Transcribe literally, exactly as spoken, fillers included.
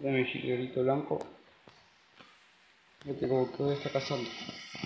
de mi jilguerito blanco. Fíjate como que está cazando.